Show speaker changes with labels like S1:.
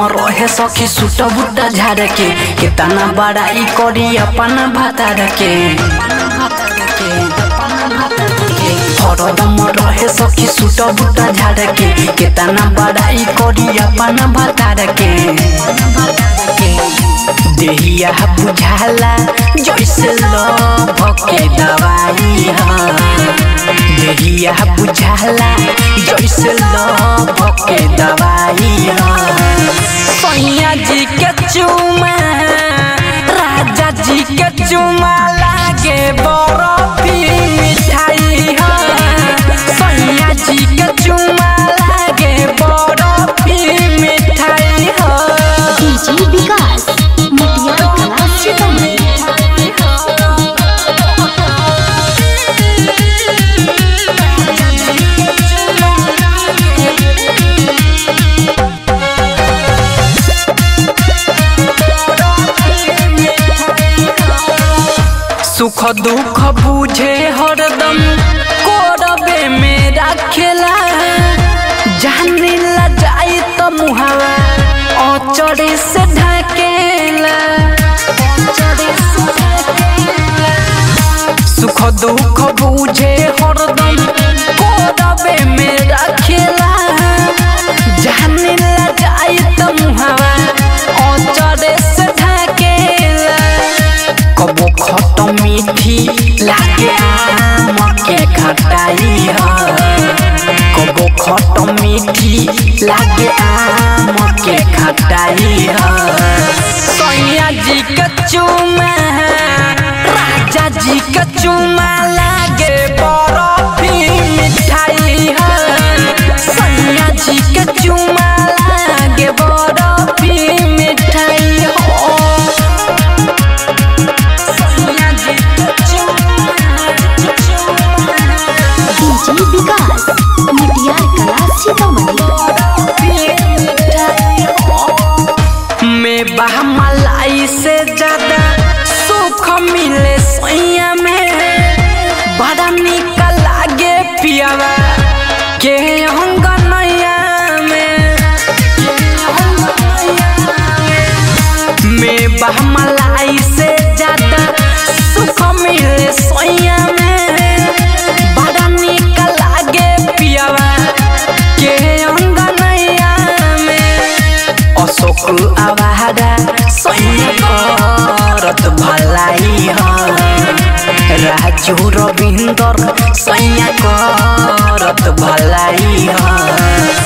S1: रहे सखी सूट बूटा झाड़ के कितना बड़ाई करी अपन भातार के हरदम रहे सखी सूट बूटा झाड़ के कितना बड़ाई करी अपन भातार के देहिया बुझाला जैसे लव के दवाई देहिया बुझाला जैसे लव के दवाई सैया जी के चुमा राजा जी के चुमा लागे बर्फी मिठाई सैया जी के चुमा लागे बर्फी मिठाई
S2: डीजे विकास मटिया कला सीतामढ़ी।
S1: सुख दुख बुझे हरदम कोरबे में रखेला जाने ला जाए तो मुहावा औचड़े से ढकेला सुख दुख बुझे हरदम कोरबे में रखेला जाने ला जाए तो मुहावा औचड़े से ढकेला कबो खट मीठी लागे आम के खटाई कबो खट मीठी लागे आम के खटाई सैया जी के चुमा राजा जी के चुमा लागे बर्फी मिठाई सैया जी के चुमा लागे बर्फी मिठाई
S2: डीजे विकास मटिया कला सीतामढ़ी।
S1: में मलाई से ज्यादा सुख मिले सैया में बड़ा निक लागे पियावा के अंगनैया में मलाई से ज्यादा सुख मिले सैया में बड़ा निक लागे पियावा के अंगनैया में अशोक आवारा सैया करत भलाई राजू रविंदर सैया करत भलाई